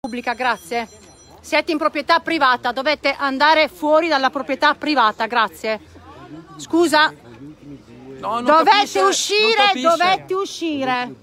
Pubblica, grazie. Siete in proprietà privata, dovete andare fuori dalla proprietà privata, grazie. Scusa? No, non dovete capisce, uscire, dovete uscire.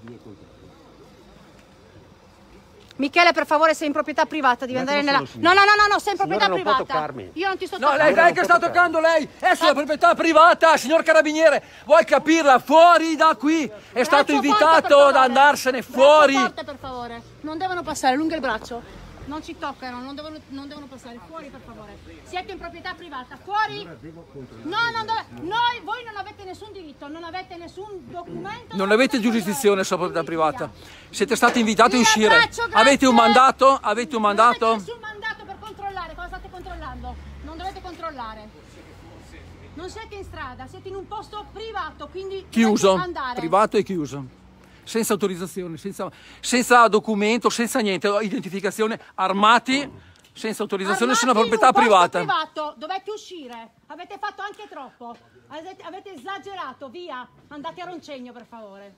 Michele, per favore, sei in proprietà privata, devi andare nella... No, sei in proprietà privata. Io non ti sto toccando. No, lei che sta toccando lei, è sulla proprietà privata, signor carabiniere, vuoi capirla? Fuori da qui, è stato invitato ad andarsene fuori. Forte, per favore, non devono passare, lungo il braccio. Non ci toccano, non devono passare, fuori per favore. Siete in proprietà privata, fuori? No, voi non avete nessun diritto, non avete nessun documento. Non avete giurisdizione sulla proprietà privata. Siete stati invitati a uscire. Avete un mandato? Avete un mandato? Non avete nessun mandato per controllare, cosa state controllando? Non dovete controllare. Non siete in strada, siete in un posto privato, quindi chiuso, andare. Privato e chiuso. Senza autorizzazione, senza documento, senza niente, identificazione, armati, senza autorizzazione, su una proprietà privata. Privato, dovete uscire, avete fatto anche troppo, avete esagerato, via, andate a Roncegno per favore.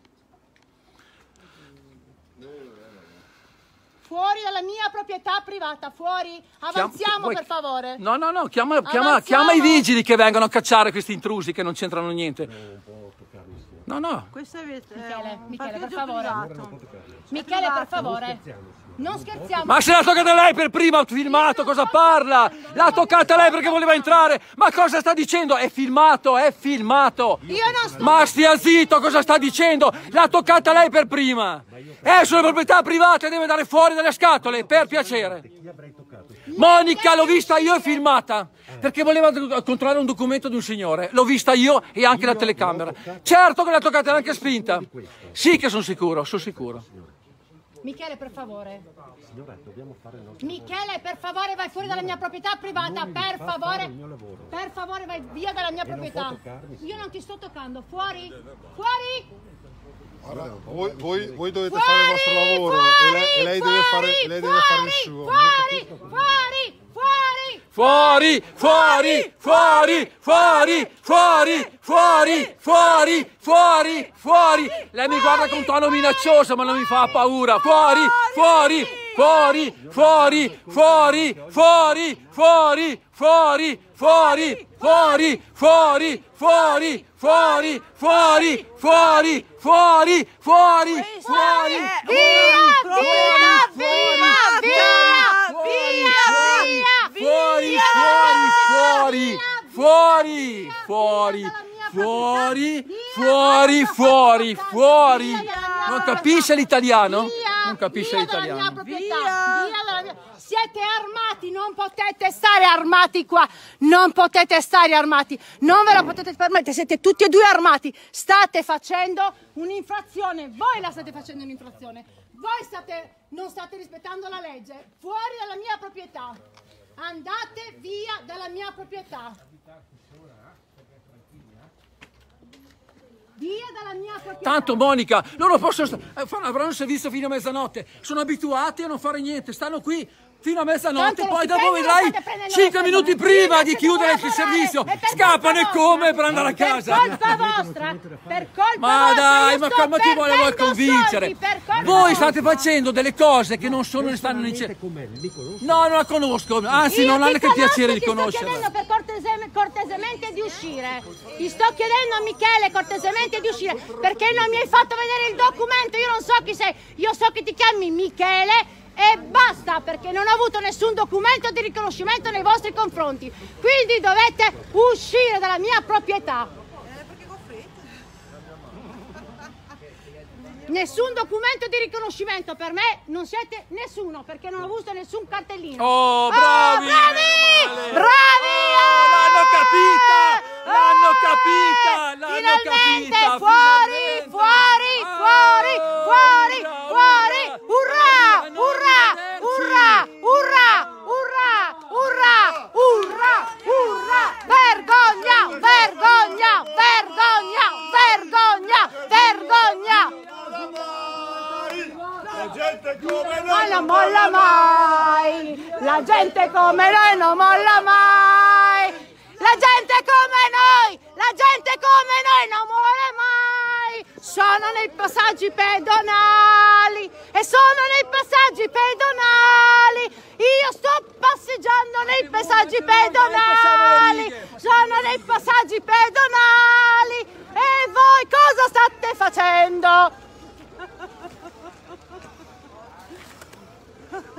Fuori dalla mia proprietà privata, fuori, avanziamo per favore. No, chiama i vigili che vengono a cacciare questi intrusi che non c'entrano niente. No. Questo è Michele, per favore. Michele, per favore. Non scherziamo. Ma se l'ha toccata lei per prima, ho filmato, cosa parla? L'ha toccata lei perché voleva entrare. Ma cosa sta dicendo? È filmato, è filmato. Io non sto... Ma stia zitto, cosa sta dicendo? L'ha toccata lei per prima. È sulle proprietà private, deve andare fuori dalle scatole, per piacere. Monica, l'ho vista io e filmata. Perché voleva controllare un documento di un signore. L'ho vista io e anche la telecamera. Certo che l'ha toccata, l'ha anche spinta. Sì che sono sicuro, Michele, per favore. Michele, per favore, vai fuori dalla mia proprietà privata. Per favore, vai via dalla mia proprietà. Io non ti sto toccando. Fuori. Allora, voi dovete fare il vostro lavoro e lei deve fare il suo. Fuori! Lei mi guarda con tono minaccioso, ma non mi fa paura. Fuori! Fuori! Non capisce l'italiano? Non capisce l'italiano. Siete armati, non potete stare armati qua, non potete stare armati, non ve lo potete permettere, siete tutti e due armati, state facendo un'infrazione, voi la state facendo un'infrazione, non state rispettando la legge, fuori dalla mia proprietà, andate via dalla mia proprietà. Via dalla mia proprietà. Tanto Monica, loro avranno un servizio fino a mezzanotte, sono abituati a non fare niente, stanno qui fino a mezzanotte, poi dopo vedrai 5 minuti prima di chiudere il servizio, scappano e come per andare a casa. Per colpa vostra, ma dai, ma chi vuole convincere? Voi state facendo delle cose che non sono, stanno nei cieli. No, non la conosco, anzi non ha neanche piacere di conoscerla. Ti sto chiedendo cortesemente di uscire. Ti sto chiedendo a Michele cortesemente di uscire, perché non mi hai fatto vedere il documento, io non so chi sei, io so che ti chiami Michele. E basta, perché non ho avuto nessun documento di riconoscimento nei vostri confronti. Quindi dovete uscire dalla mia proprietà. Nessun documento di riconoscimento, per me non siete nessuno, perché non ho avuto nessun cartellino. Oh, bravi! L'hanno capita! Finalmente, fuori! Vergogna! La gente come noi non molla mai! La gente come noi non molla mai! La gente come noi non muore mai! Sono nei passaggi pedonali! E sono nei passaggi pedonali!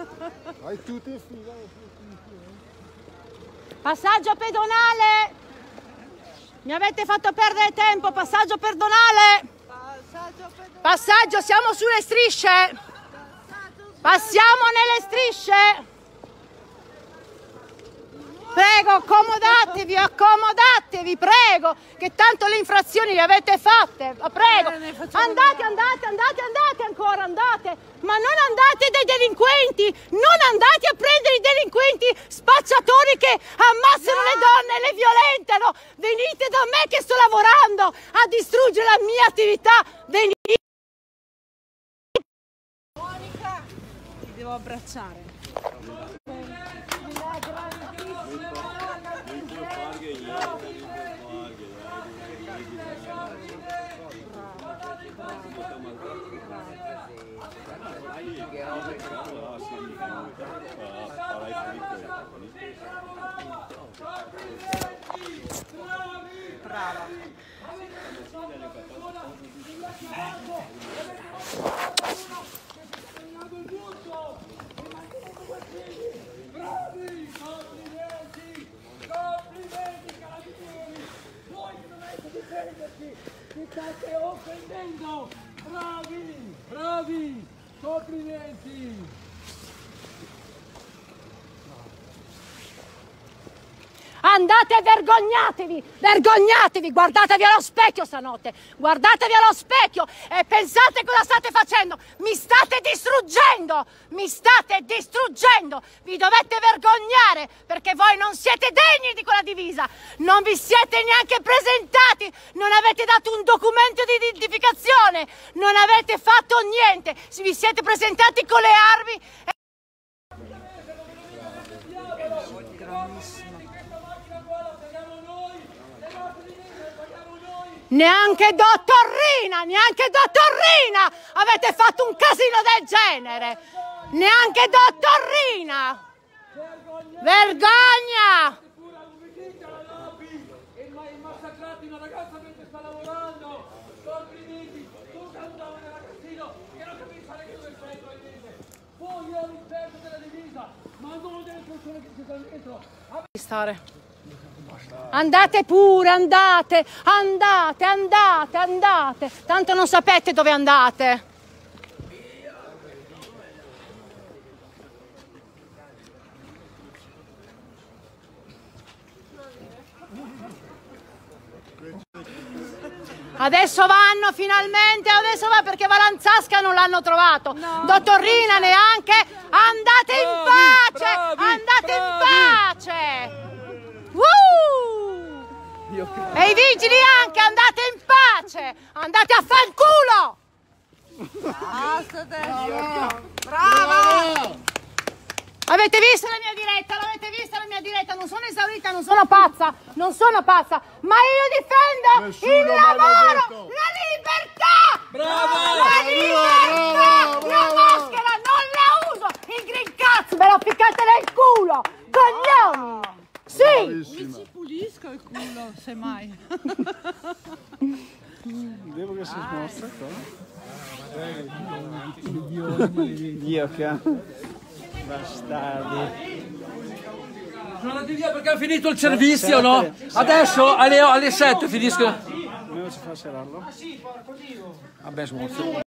Vai tutti in fila. Passaggio pedonale. Mi avete fatto perdere tempo. Passaggio pedonale. Passaggio, siamo sulle strisce. Passiamo nelle strisce. Prego, accomodatevi, prego, che tanto le infrazioni le avete fatte, prego. Andate ancora, andate, ma non andate dai delinquenti, non andate a prendere i delinquenti spacciatori che ammassano le donne e le violentano. Venite da me che sto lavorando a distruggere la mia attività, venite. Monica, ti devo abbracciare. Brava. Mi state offendendo! Bravi! Complimenti! Andate e vergognatevi, guardatevi allo specchio stanotte, guardatevi allo specchio e pensate cosa state facendo, mi state distruggendo, vi dovete vergognare perché voi non siete degni di quella divisa, non vi siete neanche presentati, non avete dato un documento di identificazione, non avete fatto niente, vi siete presentati con le armi. Neanche dottorina avete fatto un casino del genere, neanche dottorina, vergogna! Il massacrato una ragazza mentre sta lavorando, complimenti, tu sei un giovane ragazzino che non capisci neanche dove sei probabilmente, poi io all'interno della divisa, ma non delle persone che ci stanno dentro. Andate pure, andate, tanto non sapete dove andate. Adesso vanno finalmente, adesso va perché Valanzasca non l'hanno trovato, no. Dottorina neanche, andate in pace, andate in pace. E i vigili anche, andate in pace, andate a fanculo! Brava! Avete visto la mia diretta? L'avete vista la mia diretta? Non sono esaurita, non sono pazza, ma io difendo il lavoro, la libertà! Brava! La libertà! La maschera non la uso! Il green cazzo me lo ficcate nel culo! Coglioni! Sì! Mi ci pulisco il culo, semmai. Devo che si smostra Dio che bastardi. Sono andati via perché hanno finito il servizio, no? Adesso alle 7 finiscono. Non si fa serarlo? Vabbè, smorzo.